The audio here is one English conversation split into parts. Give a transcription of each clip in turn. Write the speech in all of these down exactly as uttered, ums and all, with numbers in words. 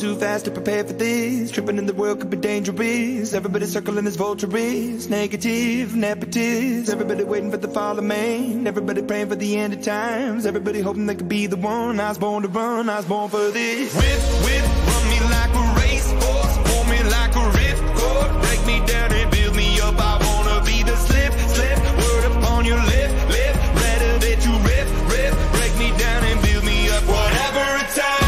too fast to prepare for this. Tripping in the world could be dangerous. Everybody circling as vultures. Negative, nepotist. Everybody waiting for the fall of man. Everybody praying for the end of times. Everybody hoping they could be the one. I was born to run, I was born for this. Whip, whip, run me like a racehorse. Pull me like a ripcord. Break me down and build me up. I wanna be the slip, slip. Word upon your lip, lip. Rather that you rip, rip. Break me down and build me up. Whatever it takes.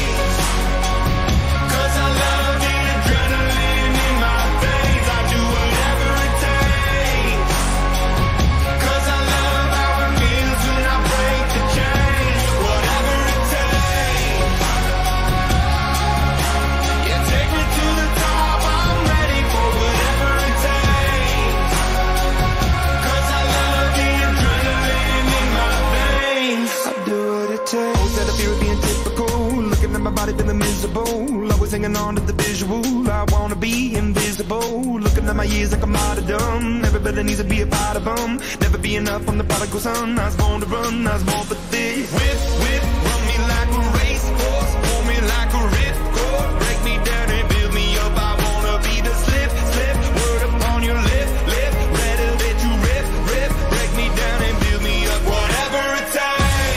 Feeling miserable, always hanging on to the visual. I wanna be invisible, looking at my years like I'm martyrdom. Everybody needs to be a part of them. Never be enough, I'm the prodigal son. I was born to run, I was born for this. Whip, whip, run me like a racehorse. Pull me like a ripcord. Break me down and build me up. I wanna be the slip, slip. Word upon your lip, lip. Rather that you rip, rip. Break me down and build me up. Whatever it takes.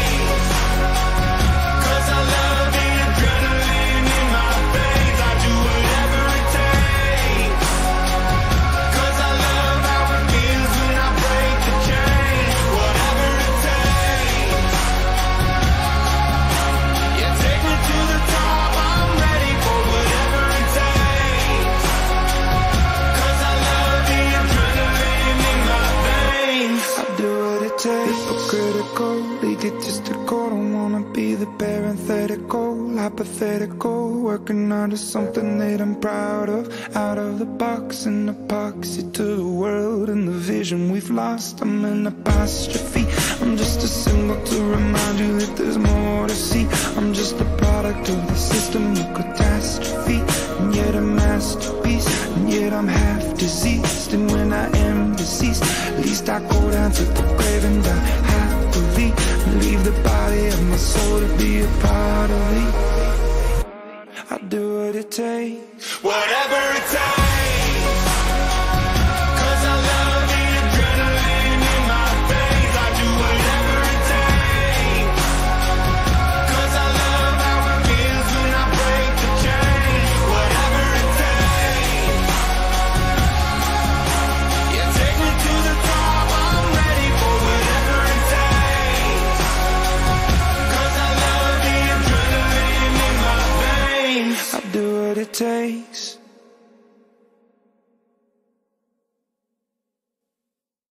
Hypocritical, egotistical, don't wanna be the parenthetical, hypothetical, working under something that I'm proud of, out of the box, an epoxy to the world and the vision we've lost. I'm an apostrophe, I'm just a symbol to remind you that there's more to see. I'm just a product of the system of catastrophe, and yet a masterpiece, and yet I'm half diseased. And when I am deceased, at least I go down to the grave and die happily, and leave the body of my soul to be a part of me. I do what it takes, whatever it takes. Do what it takes.